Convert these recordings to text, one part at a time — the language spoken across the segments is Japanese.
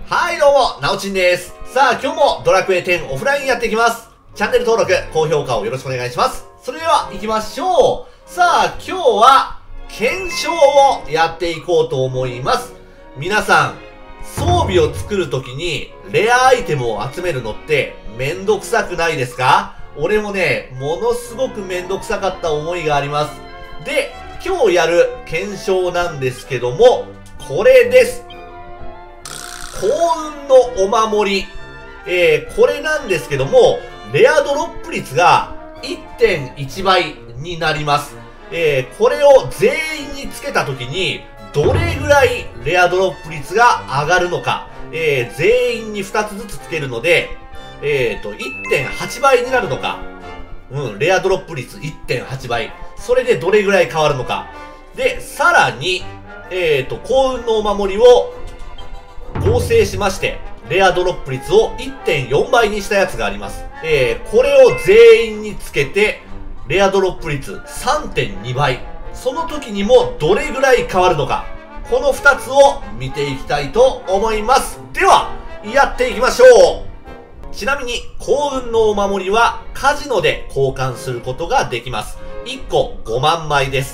はいどうも、なおちんです。さあ、今日もドラクエ10オフラインやっていきます。チャンネル登録、高評価をよろしくお願いします。それでは行きましょう。さあ、今日は検証をやっていこうと思います。皆さん、装備を作るときにレアアイテムを集めるのってめんどくさくないですか？俺もね、ものすごくめんどくさかった思いがあります。で、今日やる検証なんですけども、これです。幸運のお守り。これなんですけども、レアドロップ率が 1.1 倍になります。これを全員につけたときに、どれぐらいレアドロップ率が上がるのか。全員に2つずつつけるので、1.8 倍になるのか。レアドロップ率 1.8 倍。それでどれぐらい変わるのか。で、さらに、幸運のお守りを合成しまして、レアドロップ率を 1.4 倍にしたやつがあります。これを全員につけて、レアドロップ率 3.2 倍。その時にもどれぐらい変わるのか。この2つを見ていきたいと思います。では、やっていきましょう。ちなみに、幸運のお守りはカジノで交換することができます。1個5万枚です。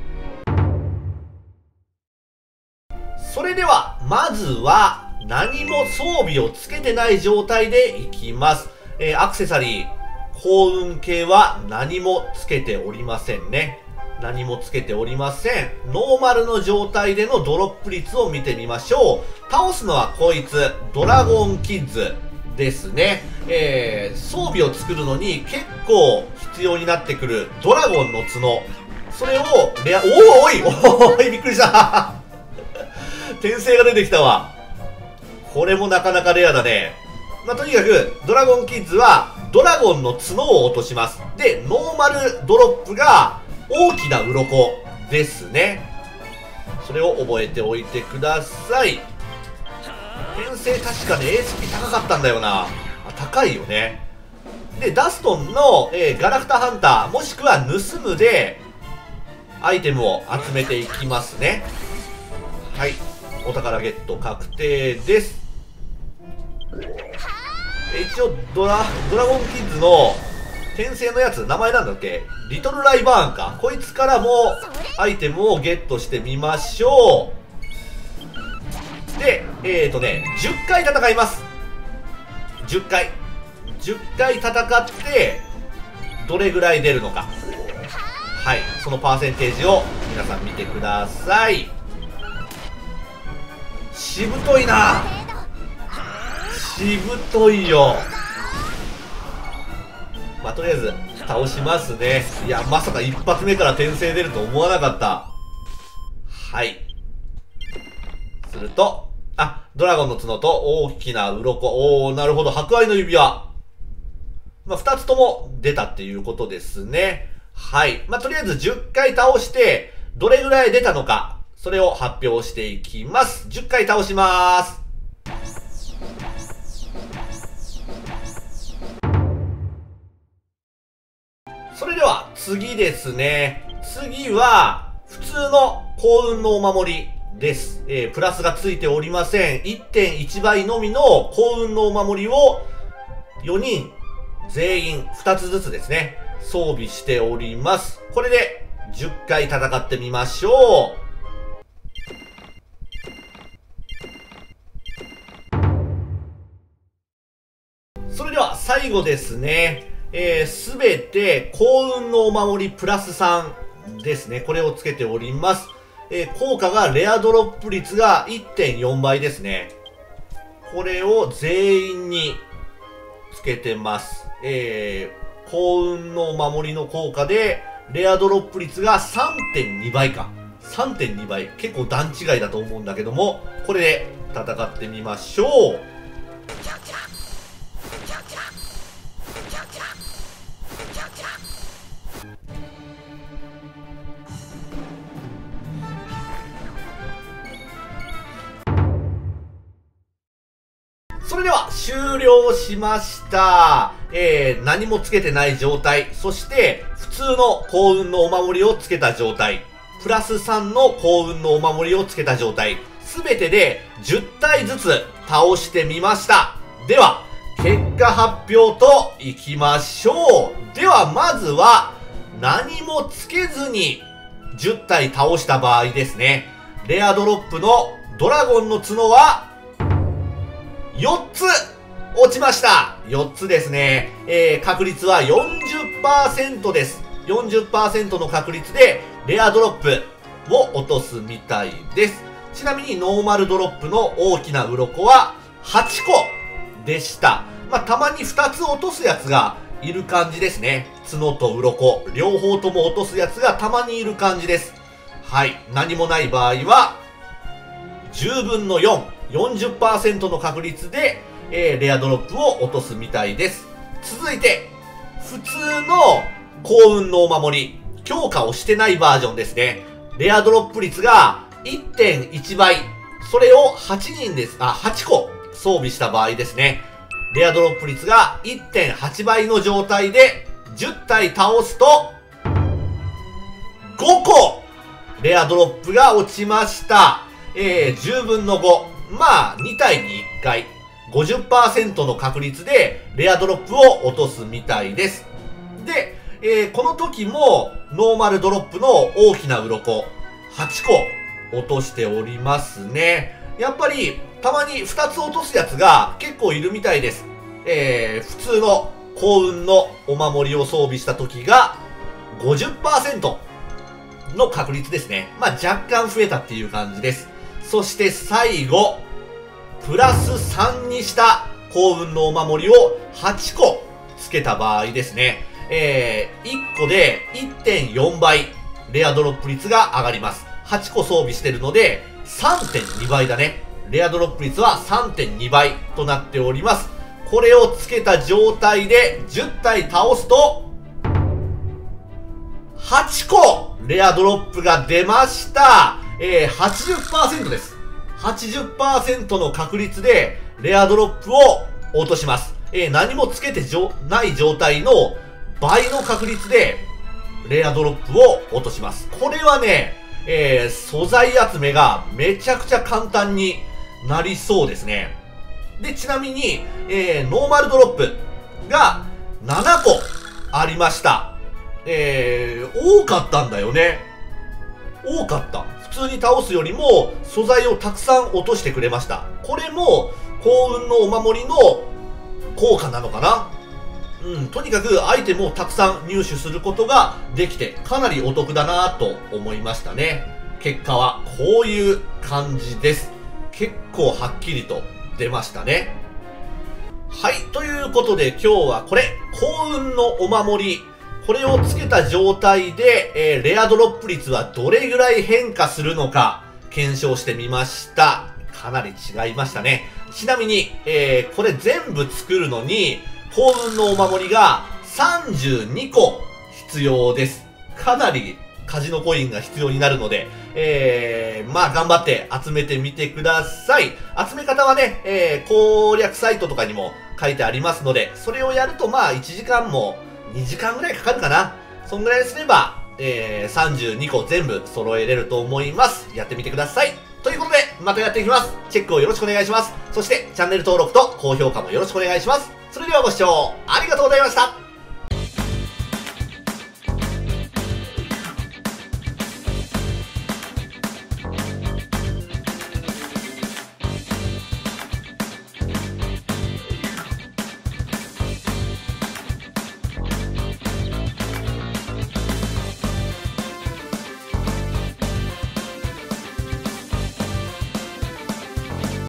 それでは、まずは、何も装備をつけてない状態でいきます。アクセサリー、幸運系は何もつけておりませんね。何もつけておりません。ノーマルの状態でのドロップ率を見てみましょう。倒すのはこいつ、ドラゴンキッズですね。装備を作るのに結構必要になってくるドラゴンの角。それをレア、おいびっくりした転生が出てきたわ。これもなかなかレアだね。とにかく、ドラゴンキッズは、ドラゴンの角を落とします。で、ノーマルドロップが、大きな鱗ですね。それを覚えておいてください。転生確かね、ASP 高かったんだよな。高いよね。で、ダストンの、ガラクタハンター、もしくは盗むで、アイテムを集めていきますね。はい。お宝ゲット確定です。一応ドラゴンキッズの転生のやつ名前なんだっけ？リトルライバーンか。こいつからもアイテムをゲットしてみましょう。で10回戦います。10回戦ってどれぐらい出るのか。はい、そのパーセンテージを皆さん見てください。しぶといな。しぶといよ。とりあえず倒しますね。いや、まさか一発目から転生出ると思わなかった。はい。すると、ドラゴンの角と大きな鱗。なるほど。博愛の指輪。二つとも出たっていうことですね。はい。とりあえず10回倒して、どれぐらい出たのか。それを発表していきます。10回倒します。それでは次ですね。次は普通の幸運のお守りです。プラスがついておりません。1.1 倍のみの幸運のお守りを4人全員2つずつですね。装備しております。これで10回戦ってみましょう。それでは最後ですね。すべて幸運のお守りプラス3ですね。これをつけております。効果がレアドロップ率が 1.4 倍ですね。これを全員につけてます。幸運のお守りの効果でレアドロップ率が 3.2 倍か。3.2 倍。結構段違いだと思うんだけども、これで戦ってみましょう。それでは終了しました。何もつけてない状態。そして普通の幸運のお守りをつけた状態。プラス3の幸運のお守りをつけた状態。 すべてで10体ずつ倒してみました。では、結果発表といきましょう。では、まずは、何もつけずに10体倒した場合ですね。レアドロップのドラゴンの角は、4つ落ちました。4つですね。確率は 40% です。40% の確率でレアドロップを落とすみたいです。ちなみにノーマルドロップの大きな鱗は8個でした。たまに2つ落とすやつがいる感じですね。角と鱗、両方とも落とすやつがたまにいる感じです。はい。何もない場合は、10分の4、40% の確率で、レアドロップを落とすみたいです。続いて、普通の幸運のお守り、強化をしてないバージョンですね。レアドロップ率が 1.1 倍。それを8個装備した場合ですね。レアドロップ率が 1.8 倍の状態で10体倒すと5個レアドロップが落ちました。10分の5。2体に1回。50% の確率でレアドロップを落とすみたいです。で、この時もノーマルドロップの大きな鱗8個落としておりますね。やっぱりたまに2つ落とすやつが結構いるみたいです。普通の幸運のお守りを装備した時が 50% の確率ですね。若干増えたっていう感じです。そして最後、プラス3にした幸運のお守りを8個つけた場合ですね。1個で 1.4 倍レアドロップ率が上がります。8個装備してるので 3.2 倍だね。レアドロップ率は 3.2 倍となっております。これをつけた状態で10体倒すと8個レアドロップが出ました。80% です。80% の確率でレアドロップを落とします。何もつけてない状態の倍の確率でレアドロップを落とします。これはね、素材集めがめちゃくちゃ簡単になりそうですね。で、ちなみに、ノーマルドロップが7個ありました。多かったんだよね。多かった。普通に倒すよりも素材をたくさん落としてくれました。これも幸運のお守りの効果なのかな。とにかくアイテムをたくさん入手することができてかなりお得だなと思いましたね。結果はこういう感じです。結構はっきりと出ましたね。はい。ということで今日はこれ、幸運のお守り。これをつけた状態で、レアドロップ率はどれぐらい変化するのか検証してみました。かなり違いましたね。ちなみに、これ全部作るのに幸運のお守りが32個必要です。かなりカジノコインが必要になるので、頑張って集めてみてください。集め方はね、攻略サイトとかにも書いてありますので、それをやると1時間も2時間ぐらいかかるかな。そんぐらいすれば、32個全部揃えれると思います。やってみてください。ということで、またやっていきます。チェックをよろしくお願いします。そして、チャンネル登録と高評価もよろしくお願いします。それではご視聴ありがとうございました。